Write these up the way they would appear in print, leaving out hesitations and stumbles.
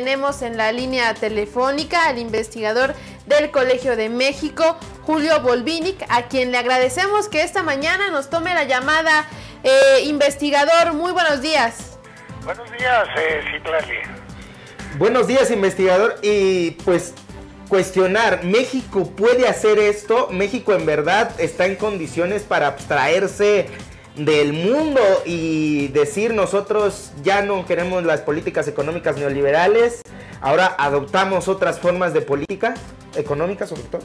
tenemos en la línea telefónica al investigador del Colegio de México, Julio Volvínic, a quien le agradecemos que esta mañana nos tome la llamada. Investigador, muy buenos días. Buenos días, Citlali. Buenos días, investigador. Y pues cuestionar, ¿México puede hacer esto? ¿México en verdad está en condiciones para abstraerse del mundo y decir nosotros ya no queremos las políticas económicas neoliberales, ahora adoptamos otras formas de política económica sobre todo?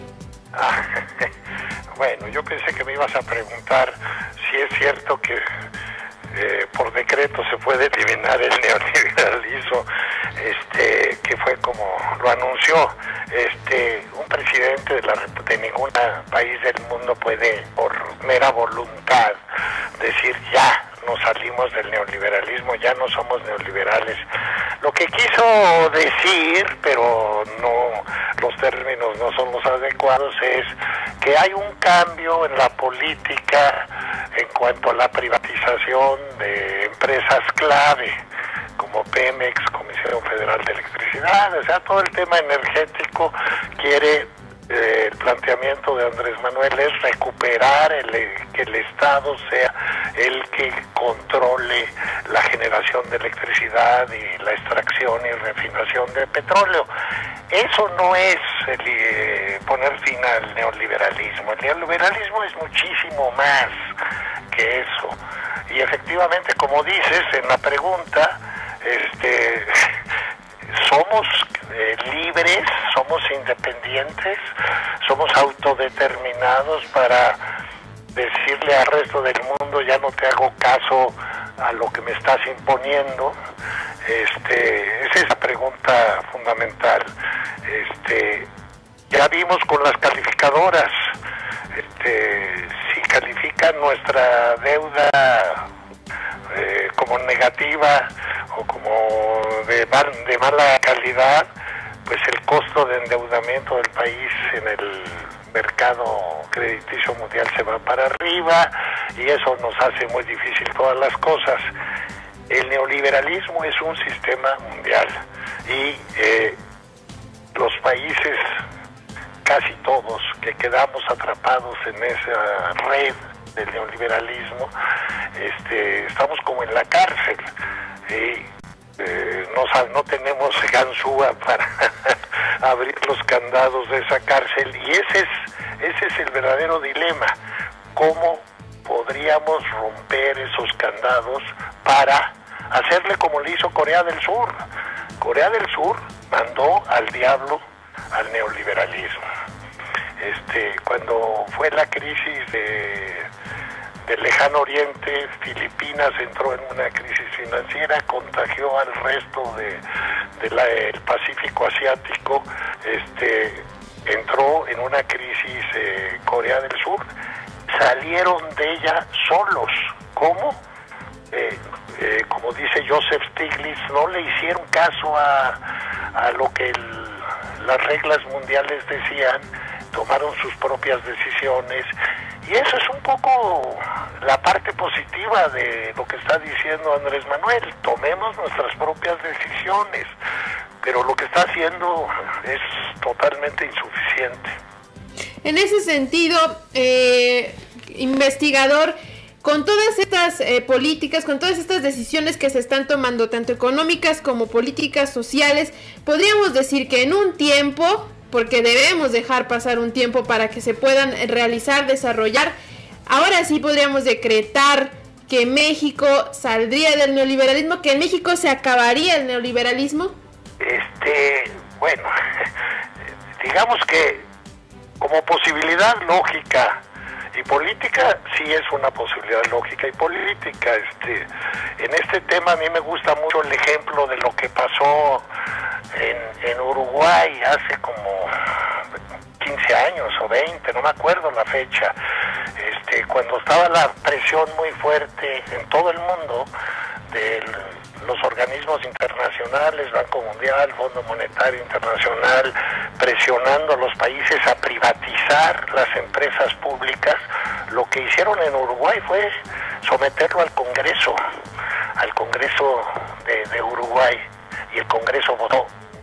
Bueno, yo pensé que me ibas a preguntar si es cierto que por decreto se puede eliminar el neoliberalismo, que fue como lo anunció. Un presidente de ningún país del mundo puede por mera voluntad decir ya nos salimos del neoliberalismo, ya no somos neoliberales. Lo que quiso decir, pero no, los términos no son los adecuados, es que hay un cambio en la política en cuanto a la privatización de empresas clave, como Pemex, Comisión Federal de Electricidad, o sea, todo el tema energético quiere. El planteamiento de Andrés Manuel es recuperar que el Estado sea el que controle la generación de electricidad y la extracción y refinación de petróleo. Eso no es poner fin al neoliberalismo. El neoliberalismo es muchísimo más que eso. Y efectivamente, como dices en la pregunta, somos libres, somos independientes, somos autodeterminados para decirle al resto del mundo ya no te hago caso a lo que me estás imponiendo. Esa es la pregunta fundamental. Ya vimos con las calificadoras, si califican nuestra deuda como negativa o como de mala calidad, pues el costo de endeudamiento del país en el mercado crediticio mundial se va para arriba y eso nos hace muy difícil todas las cosas. El neoliberalismo es un sistema mundial y los países, casi todos, que quedamos atrapados en esa red del neoliberalismo, estamos como en la cárcel y no tenemos ganzúa para abrir los candados de esa cárcel, y ese es el verdadero dilema. ¿Cómo podríamos romper esos candados para hacerle como le hizo Corea del Sur? Corea del Sur mandó al diablo al neoliberalismo. Cuando fue la crisis del Lejano Oriente, Filipinas entró en una crisis financiera, contagió al resto del Pacífico Asiático, entró en una crisis Corea del Sur, salieron de ella solos. ¿Cómo? Como dice Joseph Stiglitz, no le hicieron caso a lo que las reglas mundiales decían, tomaron sus propias decisiones, y eso es un poco la parte positiva de lo que está diciendo Andrés Manuel. Tomemos nuestras propias decisiones, pero lo que está haciendo es totalmente insuficiente. En ese sentido, investigador, con todas estas políticas, con todas estas decisiones que se están tomando, tanto económicas como políticas sociales, podríamos decir que en un tiempo, porque debemos dejar pasar un tiempo para que se puedan realizar, desarrollar, ahora sí podríamos decretar que México saldría del neoliberalismo, que en México se acabaría el neoliberalismo. Bueno, digamos que como posibilidad lógica y política, sí es una posibilidad lógica y política. En este tema a mí me gusta mucho el ejemplo de lo que pasó en Uruguay hace como 15 años o 20, no me acuerdo la fecha, cuando estaba la presión muy fuerte en todo el mundo de los organismos internacionales, Banco Mundial, Fondo Monetario Internacional, presionando a los países a privatizar las empresas públicas. Lo que hicieron en Uruguay fue someterlo al Congreso de Uruguay, y el Congreso votó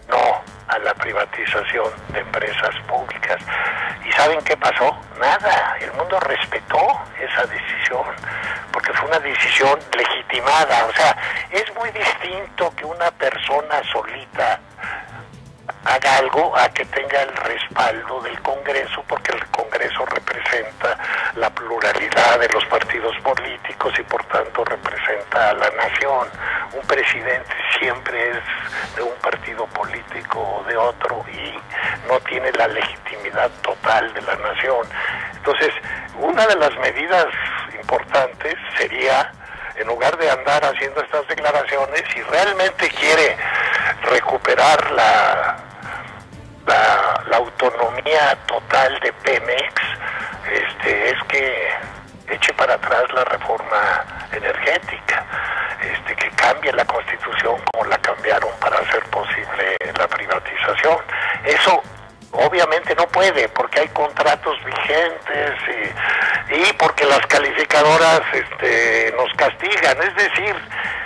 privatización de empresas públicas. ¿Y saben qué pasó? Nada, el mundo respetó esa decisión, porque fue una decisión legitimada. O sea, es muy distinto que una persona solita haga algo a que tenga el respaldo del Congreso, porque el Congreso representa la pluralidad de los partidos políticos y por tanto representa a la nación. Un presidente siempre es de un partido político o de otro y no tiene la legitimidad total de la nación. Entonces, una de las medidas importantes sería, en lugar de andar haciendo estas declaraciones, si realmente quiere recuperar la autonomía total de Pemex, es que eche para atrás la reforma energética, que cambie la Constitución como la cambiaron para hacer posible la privatización. Eso obviamente no puede, porque hay contratos vigentes y porque las calificadoras nos castigan. Es decir,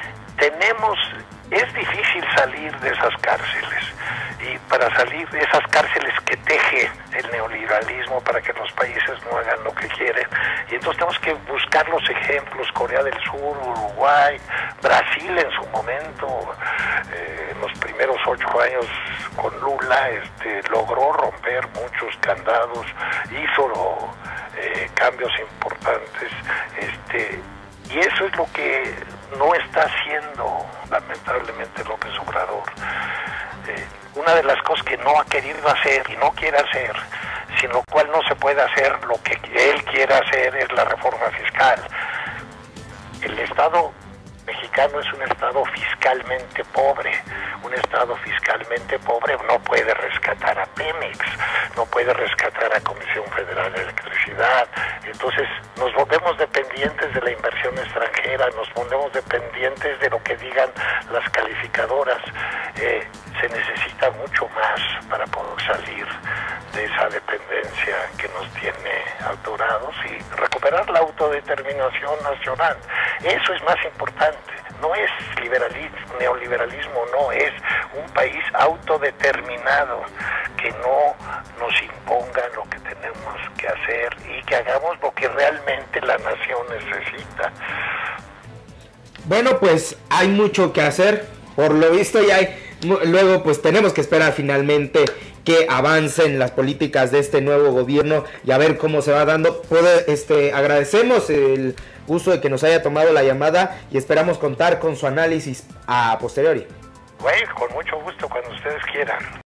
es difícil salir de esas cárceles, y para salir de esas cárceles que teje el neoliberalismo para que los países no hagan lo que quieren, y entonces tenemos que buscar los ejemplos: Corea del Sur, Uruguay, Brasil en su momento, en los primeros 8 años con Lula, logró romper muchos candados, hizo cambios importantes, y eso es lo que no está haciendo lamentablemente López Obrador. Una de las cosas que no ha querido hacer y no quiere hacer, sin lo cual no se puede hacer lo que él quiere hacer, es la reforma fiscal. El Estado mexicano es un Estado fiscalmente pobre. Un Estado fiscalmente pobre no puede rescatar a Pemex, no puede rescatar a Comisión Federal de Electricidad. Entonces nos volvemos dependientes de la inversión extranjera, nos volvemos dependientes de lo que digan las calificadoras. Se necesita mucho más para poder salir de esa dependencia que nos tiene atorados y recuperar la autodeterminación nacional. Eso es más importante. No es neoliberalismo, no, es un país autodeterminado, que no nos imponga lo que tenemos que hacer y que hagamos lo que realmente la nación necesita. Bueno, pues hay mucho que hacer, por lo visto, y luego pues tenemos que esperar finalmente que avancen las políticas de este nuevo gobierno y a ver cómo se va dando. Agradecemos el gusto de que nos haya tomado la llamada y esperamos contar con su análisis a posteriori. Bueno, con mucho gusto, cuando ustedes quieran.